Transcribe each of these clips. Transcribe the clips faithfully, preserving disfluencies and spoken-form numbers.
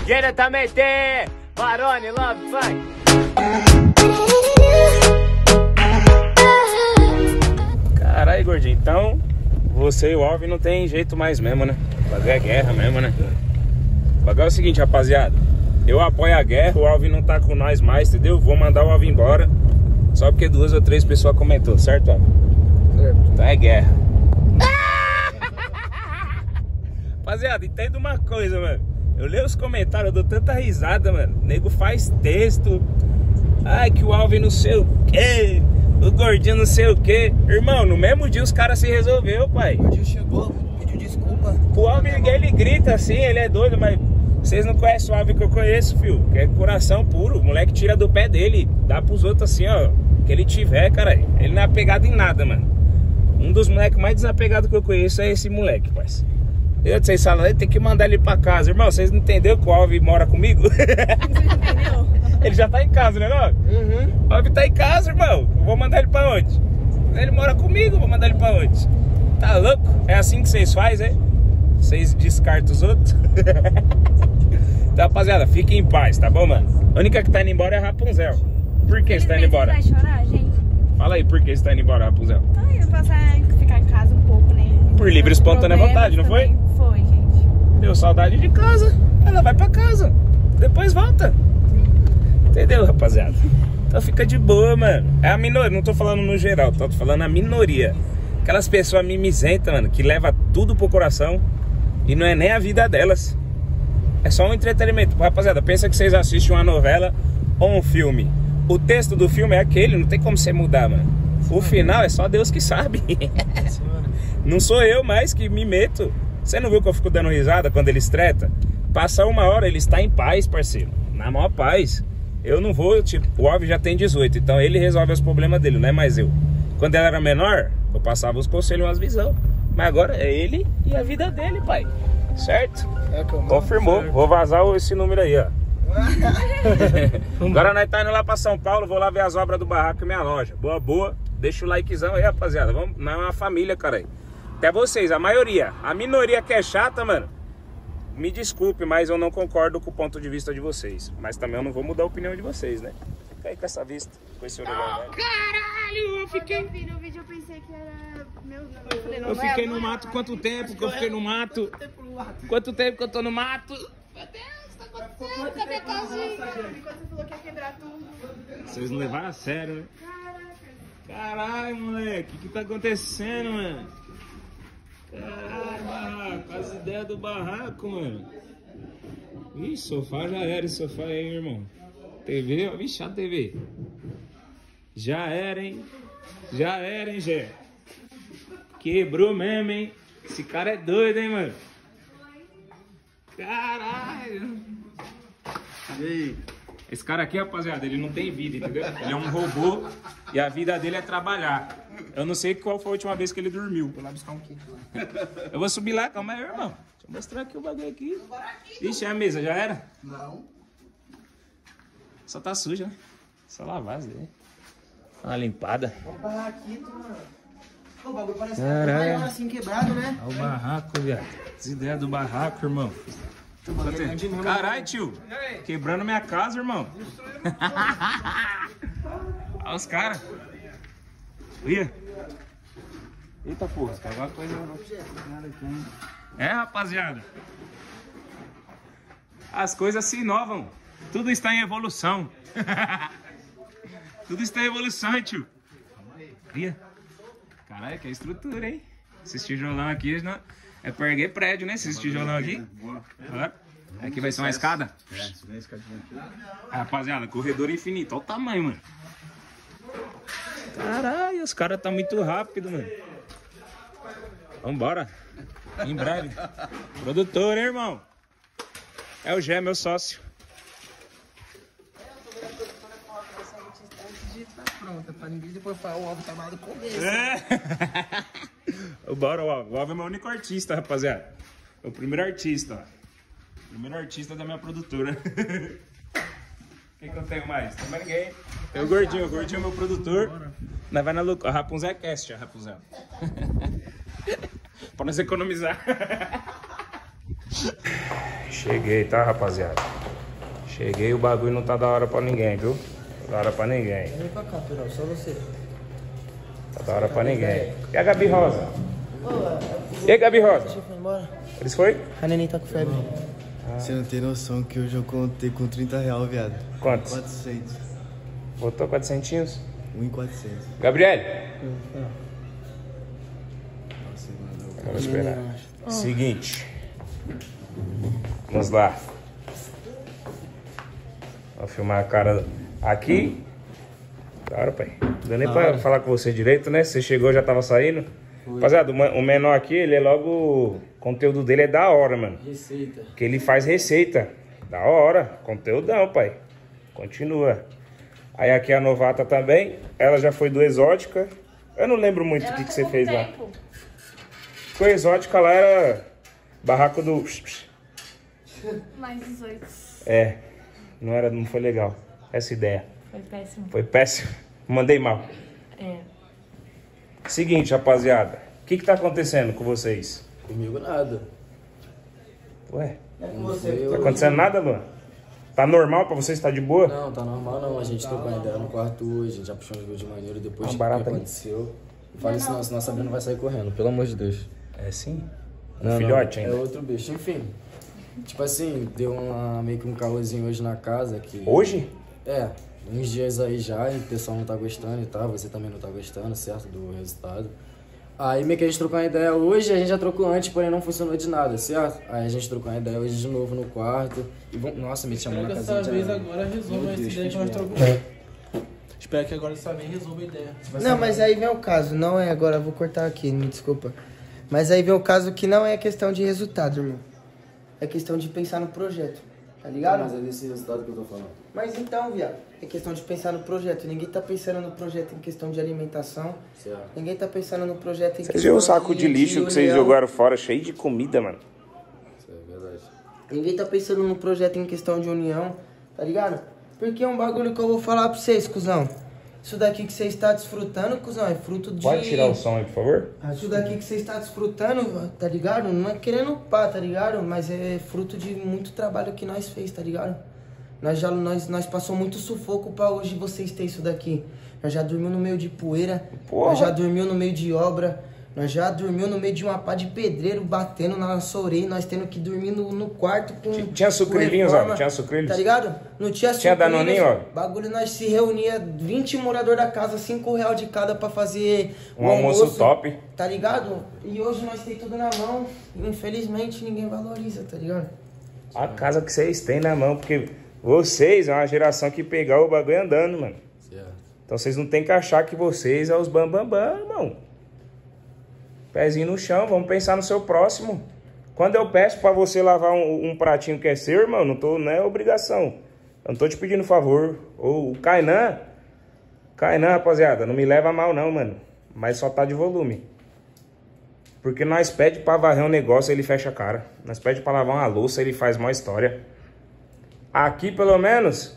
Diretamente, Barone Love Funk. Caralho, gordinho, então você e o Alvin não tem jeito mais mesmo, né? O bagulho é guerra mesmo, né? O bagulho é o seguinte, rapaziada. Eu apoio a guerra, o Alvin não tá com nós mais, entendeu? Vou mandar o Alvin embora. Só porque duas ou três pessoas comentou, certo, Alvin? Certo. Então é guerra. Rapaziada, entenda uma coisa, mano. Eu leio os comentários, eu dou tanta risada, mano. O nego faz texto. Ai, que o Alvin não sei o quê. O gordinho não sei o quê. Irmão, no mesmo dia os caras se resolveu, pai. O gordinho chegou, pediu desculpa. O Alvin, ele grita assim, ele é doido, mas vocês não conhecem o Alvin que eu conheço, filho. Que é coração puro. O moleque tira do pé dele, dá pros outros assim, ó. Que ele tiver, cara. Ele não é apegado em nada, mano. Um dos moleques mais desapegados que eu conheço é esse moleque, parceiro. Eu, vocês falam, tem que mandar ele pra casa. Irmão, vocês não entenderam que o Alvin mora comigo? Você entendeu? Ele já tá em casa, né, não? Uhum. O Alvin tá em casa, irmão. Eu vou mandar ele pra onde? Ele mora comigo, vou mandar ele pra onde? Tá louco? É assim que vocês fazem, é? Vocês descartam os outros? Então, rapaziada, fiquem em paz, tá bom, mano? A única que tá indo embora é a Rapunzel. Por que você tá indo embora? Você vai chorar, gente? Fala aí, por que você tá indo embora, Rapunzel? Ah, eu passar ficar em casa um pouco, né? Por livre e espontânea vontade, não foi? Foi, gente. Deu saudade de casa. Ela vai pra casa. Depois volta. Entendeu, rapaziada? Então fica de boa, mano. É a minoria, não tô falando no geral, tô falando a minoria. Aquelas pessoas mimizentas, mano, que leva tudo pro coração e não é nem a vida delas. É só um entretenimento. Rapaziada, pensa que vocês assistem uma novela ou um filme. O texto do filme é aquele, não tem como você mudar, mano. O final é só Deus que sabe. Não sou eu mais que me meto. Você não viu que eu fico dando risada quando eles tretam? Passa uma hora, ele está em paz, parceiro. Na maior paz. Eu não vou, tipo, o Alvin já tem dezoito, então ele resolve os problemas dele, não é mais eu. Quando ele era menor, eu passava os conselhos e umas visão. Mas agora é ele e a vida dele, pai. Certo? É, confirmou. Certo. Vou vazar esse número aí, ó. Agora nós tá indo lá pra São Paulo. Vou lá ver as obras do barraco e minha loja. Boa, boa. Deixa o likezão aí, rapaziada. Vamos, não é uma família, cara aí. Até vocês, a maioria. A minoria que é chata, mano, me desculpe, mas eu não concordo com o ponto de vista de vocês. Mas também eu não vou mudar a opinião de vocês, né? Fica aí com essa vista, com esse orelhão, oh, né? Caralho, eu fiquei... Quando eu vi no vídeo eu pensei que era... Meu Deus, eu falei, não, eu fiquei não no mato quanto tempo que eu fiquei no mato? Quanto tempo que eu tô no mato? Meu Deus, tá acontecendo? Cadê a casinha? Quando você falou que ia quebrar tudo. Vocês não levaram a sério, né? Caraca. Caralho, moleque, o que tá acontecendo, mano? Caralho, as ideias do barraco, mano. Ih, sofá já era esse sofá aí, irmão. T V, ó, vixe, a T V. Já era, hein? Já era, hein, Gé? Quebrou mesmo, hein? Esse cara é doido, hein, mano? Caralho! E aí? Esse cara aqui, rapaziada, ele não tem vida, entendeu? Ele é um robô e a vida dele é trabalhar. Eu não sei qual foi a última vez que ele dormiu. Vou lá buscar um kit lá. Eu vou subir lá, calma aí, irmão. Deixa eu mostrar aqui o bagulho aqui. Ixi, é a mesa, já era? Não. Só tá suja, né? Só lavar as dele. Dá uma limpada. Vamos parar aqui, mano. O bagulho parece Caralho. que tá assim quebrado, né? Olha o barraco, viado. As ideias do barraco, irmão. Caralho, tio. Quebrando minha casa, irmão. Olha os caras. Ia. Eita porra, tem alguma coisa. É, rapaziada. As coisas se inovam. Tudo está em evolução. Tudo está em evolução, tio. Ia. Caralho, que estrutura, hein? Esses tijolão aqui não... é pra erguer prédio, né? Esses tijolão aqui. Boa. Aqui vai ser uma escada. É, isso vem a escadinha aqui. Rapaziada, corredor infinito. Olha o tamanho, mano. Caralho, os caras tá muito rápido, mano. Vambora. Em breve. Produtor, hein, irmão? É o Gé, meu sócio. Pronta, pra ninguém depois falar o Alvin tá mais do começo. É. Bora, o Alvin. O Alvin é meu único artista, rapaziada. É o primeiro artista, ó. Primeiro artista da minha produtora. Quem que eu tenho mais? Tem mais ninguém. Tem o Gordinho. O Gordinho é meu produtor. Nós vai na loucura. A Rapunzel é cast, a Rapunzel. Pra nós economizar. Cheguei, tá, rapaziada? Cheguei, o bagulho não tá da hora pra ninguém, viu? Tá da hora pra ninguém. Vem pra cá, Pirão, só você. Tá da hora pra ninguém. E a Gabi Rosa? E aí, Gabi Rosa? Deixa eu ir embora. Eles foi? A neném tá com febre. Você não tem noção que hoje eu contei com trinta reais, viado. Quantos? quatrocentos. Botou quatrocentinhos? um e quatrocentos. Gabriel? Nossa, mano. Vamos esperar. Seguinte. Vamos lá. Vou filmar a cara aqui. Claro, pai. Não deu nem pra falar com você direito, né? Você chegou, já tava saindo. Rapaziada, o menor aqui, ele é logo... O conteúdo dele é da hora, mano. Receita. Que ele faz receita. Da hora. Conteúdão, pai. Continua. Aí aqui a novata também. Ela já foi do Exótica. Eu não lembro muito o que, que você fez lá. Foi Exótica lá, era... Barraco do... Mais dezoito. É. Não, era, não foi legal. Essa ideia. Foi péssimo. Foi péssimo. Mandei mal. É. Seguinte, rapaziada. O que que tá acontecendo com vocês? Comigo nada. Ué? É com você. Eu- Tá acontecendo nada, Luan? Tá normal pra vocês? Tá de boa? Não, tá normal não. A gente trocou uma ideia no quarto hoje, a gente já puxou um vídeo de maneiro depois Uma do que barata aí. aconteceu. Não fale isso não, senão a Sabrina vai sair correndo, pelo amor de Deus. É sim? Um Não, filhote não, ainda. É outro bicho, enfim. Tipo assim, deu uma, meio que um calorzinho hoje na casa que... Hoje? É, uns dias aí já, e o pessoal não tá gostando e tal, você também não tá gostando, certo, do resultado. Aí meio que a gente trocou uma ideia hoje, a gente já trocou antes, porém não funcionou de nada, certo? Aí a gente trocou uma ideia hoje de novo no quarto. E vamos... Nossa, me chamou na Espero que casinha dessa de vez arame. agora resolva Meu essa Deus, ideia que que nós merda. trocamos. Espero que agora dessa vez resolva a ideia. Não, mas aí vem o caso, não é agora, eu vou cortar aqui, me desculpa. Mas aí vem o caso que não é questão de resultado, irmão. É questão de pensar no projeto, tá ligado? Mas é desse resultado que eu tô falando. Mas então, viado, é questão de pensar no projeto. Ninguém tá pensando no projeto em questão de alimentação. Certo. Ninguém tá pensando no projeto em Vocês questão viram o saco de lixo que vocês união. jogaram fora, cheio de comida, mano? Isso é verdade. Ninguém tá pensando no projeto em questão de união, tá ligado? Porque é um bagulho que eu vou falar pra vocês, cuzão. Isso daqui que você está desfrutando, cuzão, é fruto de... Pode tirar o som aí, por favor? Isso daqui que você está desfrutando, tá ligado? Não é querendo pá, tá ligado? Mas é fruto de muito trabalho que nós fez, tá ligado? Nós já nós, nós passou muito sufoco pra hoje vocês terem isso daqui. Nós já dormiu no meio de poeira, Porra. nós já dormiu no meio de obra, nós já dormiu no meio de uma pá de pedreiro batendo na nossa orelha, nós tendo que dormir no, no quarto com... Tinha- tinha com sucrilhinhos, reforma, ó, tinha sucrilhos? Tá ligado? Não tinha Tinha sucrilhos, danoninho, ó? Bagulho, nós se reunia, vinte moradores da casa, cinco reais de cada pra fazer Um almoço top. Tá ligado? E hoje nós temos tudo na mão. E infelizmente ninguém valoriza, tá ligado? A casa que vocês têm na mão, porque vocês é uma geração que pegar o bagulho andando, mano. Certo. Então vocês não tem que achar que vocês é os bambambam, bam, bam, irmão. Pezinho no chão, vamos pensar no seu próximo. Quando eu peço pra você lavar um, um pratinho que é seu, irmão, não, tô, não é obrigação. Eu não tô te pedindo favor. Ou o Kainan, Kainan, rapaziada, não me leva a mal não, mano. Mas só tá de volume. Porque nós pede pra varrer um negócio, ele fecha a cara. Nós pede pra lavar uma louça, ele faz mó história. Aqui, pelo menos,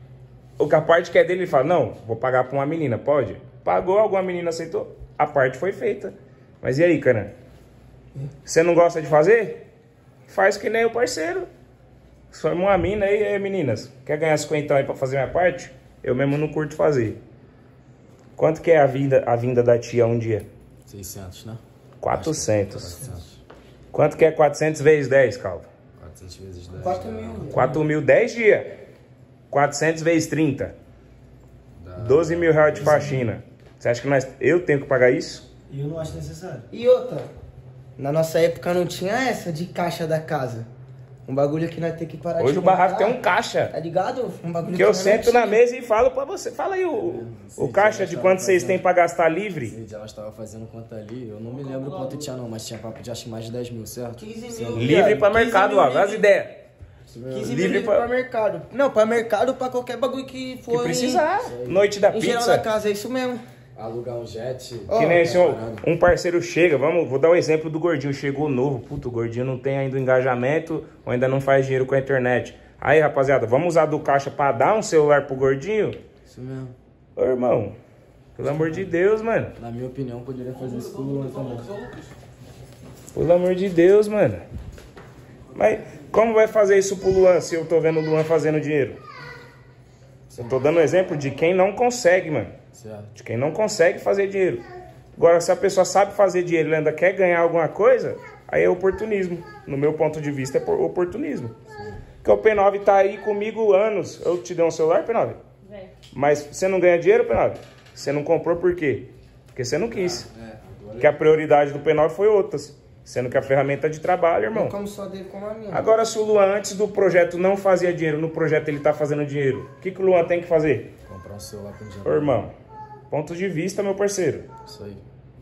o que a parte que é dele, ele fala, não, vou pagar pra uma menina, pode? Pagou, alguma menina aceitou, a parte foi feita. Mas e aí, cara? Você não gosta de fazer? Faz que nem o parceiro. Somos uma mina aí, aí, meninas. Quer ganhar cinquenta aí pra fazer minha parte? Eu mesmo não curto fazer. Quanto que é a vinda, a vinda da tia um dia? seiscentos, né? quatrocentos. quatrocentos. Quanto que é quatrocentos vezes dez, Calvo? quatrocentos vezes dez. quatro mil. quatro mil, dez dias. quatrocentos vezes trinta. doze mil reais de faxina. Você acha que nós, eu tenho que pagar isso? E eu não acho necessário. E outra, na nossa época não tinha essa de caixa da casa. Um bagulho que nós temos que parar Hoje de o barraco comprar, tem um caixa. Tá ligado? Um bagulho Que eu nós não sento na tinha. mesa e falo pra você. Fala aí o, o caixa de quanto vocês têm pra gastar livre. Esse dia nós tava fazendo conta ali, eu não me lembro quanto tinha não, mas tinha papo de acho que mais de dez mil, certo? quinze Certo. mil. Livre pra quinze mercado, mil ó. livre. As ideias. quinze mil Livre livre pra- pra mercado. Não, pra mercado, pra qualquer bagulho que for Que precisar. Noite da em, em geral da pizza. casa, é isso mesmo. Alugar um jet. Que nem esse, um, parada. um parceiro chega, vamos, vou dar o exemplo do gordinho, chegou novo, puto, o gordinho não tem ainda o engajamento ou ainda não faz dinheiro com a internet. Aí, rapaziada, vamos usar do caixa pra dar um celular pro gordinho? Isso mesmo. Ô, irmão, pelo amor de Deus, mano. Na minha opinião, poderia fazer isso com o Luan também. Pelo amor de Deus, mano. Mas como vai fazer isso pro Luan se eu tô vendo o Luan fazendo dinheiro? Eu tô dando um exemplo de quem não consegue, mano. Certo. De quem não consegue fazer dinheiro. Agora, se a pessoa sabe fazer dinheiro e ainda quer ganhar alguma coisa, aí é oportunismo. No meu ponto de vista, é oportunismo. Sim. Porque o P nove tá aí comigo anos. Eu te dei um celular, P nove? É. Mas você não ganha dinheiro, P nove? Você não comprou por quê? Porque você não quis. Ah, é. Agora... Que a prioridade do P nove foi outras. Sendo que a ferramenta é de trabalho, irmão. Não como só dele, como a minha. Agora, se o Luan antes do projeto não fazia dinheiro, no projeto ele tá fazendo dinheiro, o que, que o Luan tem que fazer? Comprar um celular com dinheiro. Ô, irmão, ponto de vista, meu parceiro. Isso aí.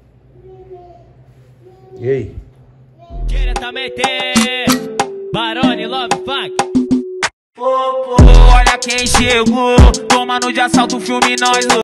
E aí? Diretamente, Barone Love Funk. Oh, oh, olha quem chegou, tomando de assalto o filme nós.